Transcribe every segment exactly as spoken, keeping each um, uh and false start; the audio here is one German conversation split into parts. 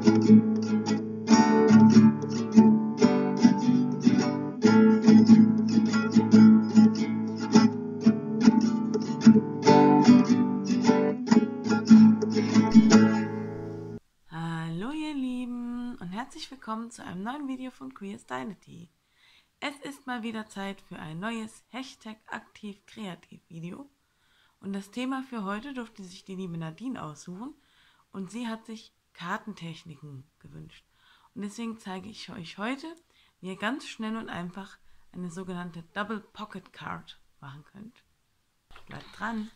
Hallo ihr Lieben und herzlich willkommen zu einem neuen Video von Queer Stylity. Es ist mal wieder Zeit für ein neues Hashtag aktiv kreativ Video und das Thema für heute durfte sich die liebe Nadine aussuchen und sie hat sich Kartentechniken gewünscht. Und deswegen zeige ich euch heute, wie ihr ganz schnell und einfach eine sogenannte Double Pocket Card machen könnt. Bleibt dran!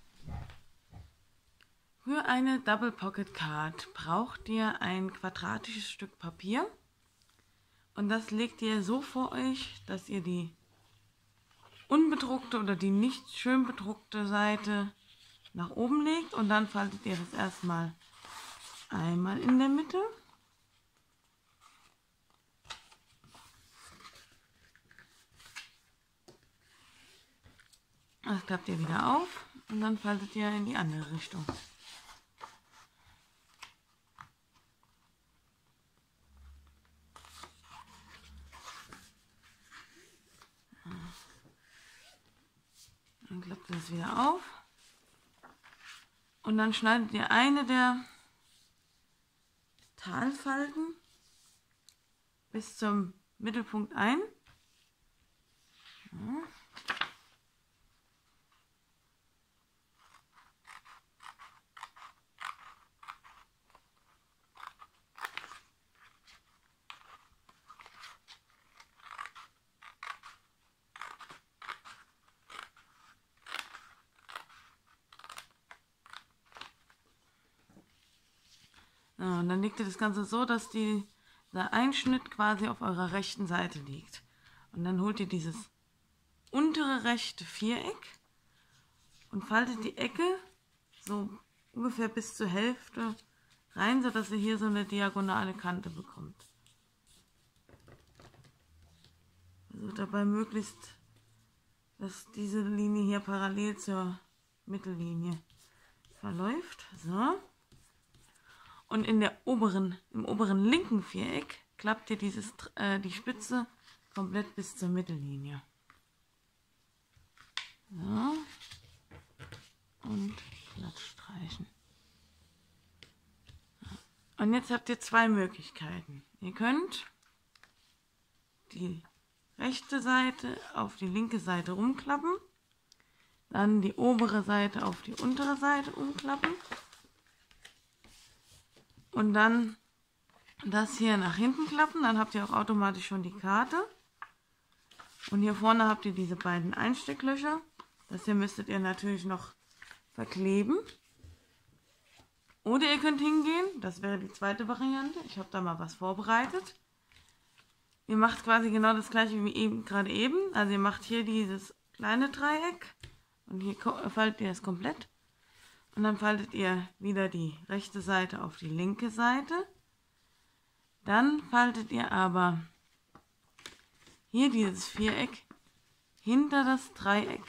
Für eine Double Pocket Card braucht ihr ein quadratisches Stück Papier und das legt ihr so vor euch, dass ihr die unbedruckte oder die nicht schön bedruckte Seite nach oben legt und dann faltet ihr das erstmal einmal in der Mitte. Das klappt ihr wieder auf und dann faltet ihr in die andere Richtung. Dann klappt ihr das wieder auf und dann schneidet ihr eine der Talfalten bis zum Mittelpunkt ein. Ja. Ja, und dann legt ihr das Ganze so, dass die, der Einschnitt quasi auf eurer rechten Seite liegt. Und dann holt ihr dieses untere rechte Viereck und faltet die Ecke so ungefähr bis zur Hälfte rein, sodass ihr hier so eine diagonale Kante bekommt. Versucht dabei möglichst, dass diese Linie hier parallel zur Mittellinie verläuft. So. Und in der oberen, im oberen linken Viereck klappt ihr dieses, äh, die Spitze komplett bis zur Mittellinie. So. Und glatt streichen. Und jetzt habt ihr zwei Möglichkeiten. Ihr könnt die rechte Seite auf die linke Seite rumklappen, dann die obere Seite auf die untere Seite umklappen und dann das hier nach hinten klappen. Dann habt ihr auch automatisch schon die Karte. Und hier vorne habt ihr diese beiden Einstecklöcher. Das hier müsstet ihr natürlich noch verkleben. Oder ihr könnt hingehen, das wäre die zweite Variante. Ich habe da mal was vorbereitet. Ihr macht quasi genau das gleiche wie eben gerade eben. Also ihr macht hier dieses kleine Dreieck und hier faltet ihr es komplett. Und dann faltet ihr wieder die rechte Seite auf die linke Seite. Dann faltet ihr aber hier dieses Viereck hinter das Dreieck.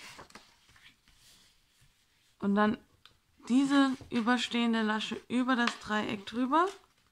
Und dann diese überstehende Lasche über das Dreieck drüber.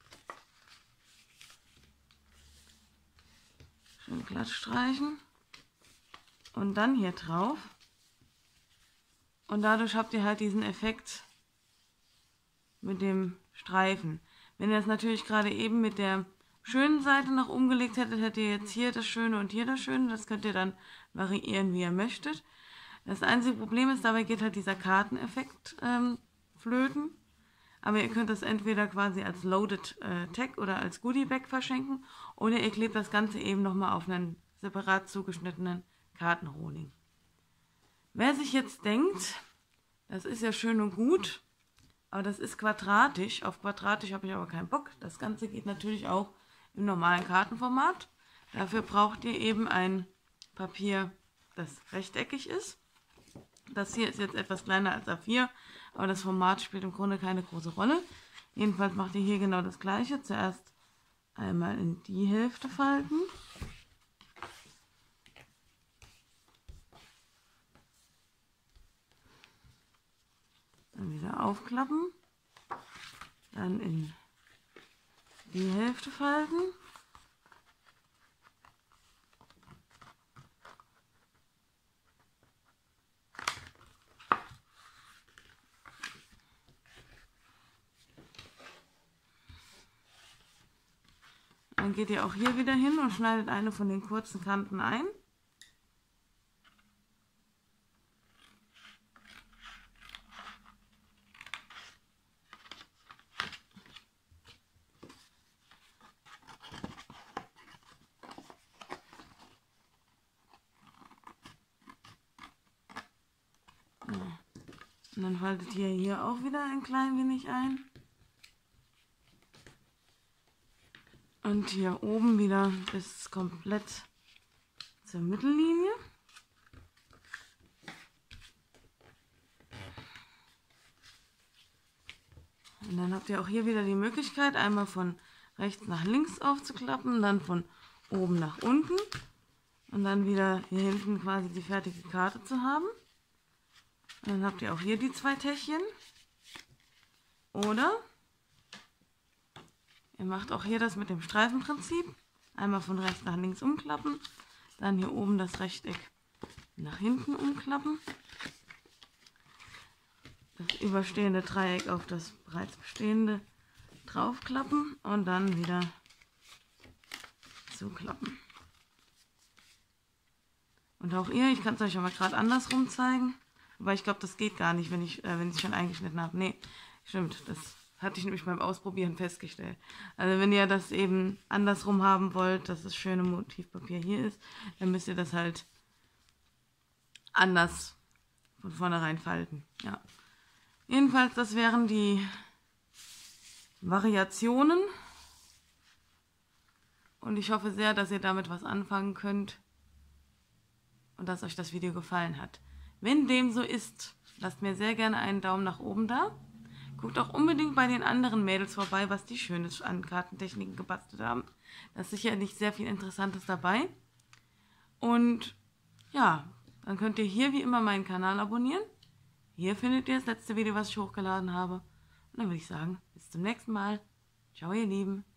Schön glatt streichen. Und dann hier drauf. Und dadurch habt ihr halt diesen Effekt mit dem Streifen. Wenn ihr es natürlich gerade eben mit der schönen Seite nach oben gelegt hättet, hättet ihr jetzt hier das Schöne und hier das Schöne. Das könnt ihr dann variieren, wie ihr möchtet. Das einzige Problem ist, dabei geht halt dieser Karteneffekt ähm, flöten. Aber ihr könnt das entweder quasi als Loaded äh, Tag oder als Goodie Bag verschenken. Oder ihr klebt das Ganze eben nochmal auf einen separat zugeschnittenen Kartenrohling. Wer sich jetzt denkt, das ist ja schön und gut, aber das ist quadratisch. Auf quadratisch habe ich aber keinen Bock. Das Ganze geht natürlich auch im normalen Kartenformat. Dafür braucht ihr eben ein Papier, das rechteckig ist. Das hier ist jetzt etwas kleiner als A vier, aber das Format spielt im Grunde keine große Rolle. Jedenfalls macht ihr hier genau das gleiche. Zuerst einmal in die Hälfte falten. Dann wieder aufklappen. Dann in die Hälfte falten. Dann geht ihr auch hier wieder hin und schneidet eine von den kurzen Kanten ein. Und dann faltet ihr hier auch wieder ein klein wenig ein. Und hier oben wieder bis komplett zur Mittellinie. Und dann habt ihr auch hier wieder die Möglichkeit, einmal von rechts nach links aufzuklappen, dann von oben nach unten und dann wieder hier hinten quasi die fertige Karte zu haben. Und dann habt ihr auch hier die zwei Täschchen. Oder ihr macht auch hier das mit dem Streifenprinzip. Einmal von rechts nach links umklappen, dann hier oben das Rechteck nach hinten umklappen, das überstehende Dreieck auf das bereits bestehende draufklappen und dann wieder zuklappen. Und auch ihr, ich kann es euch aber gerade andersrum zeigen, aber ich glaube, das geht gar nicht, wenn ich äh, wenn ich schon eingeschnitten habe. Nee, stimmt, das hatte ich nämlich beim Ausprobieren festgestellt. Also wenn ihr das eben andersrum haben wollt, dass das schöne Motivpapier hier ist, dann müsst ihr das halt anders von vornherein falten. Ja. Jedenfalls, das wären die Variationen. Und ich hoffe sehr, dass ihr damit was anfangen könnt und dass euch das Video gefallen hat. Wenn dem so ist, lasst mir sehr gerne einen Daumen nach oben da. Guckt auch unbedingt bei den anderen Mädels vorbei, was die Schönes an Kartentechniken gebastelt haben. Da ist sicherlich sehr viel Interessantes dabei. Und ja, dann könnt ihr hier wie immer meinen Kanal abonnieren. Hier findet ihr das letzte Video, was ich hochgeladen habe. Und dann würde ich sagen, bis zum nächsten Mal. Ciao, ihr Lieben.